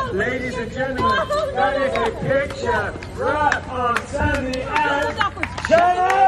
Ladies and gentlemen, that is a picture right on Sandy and Channing!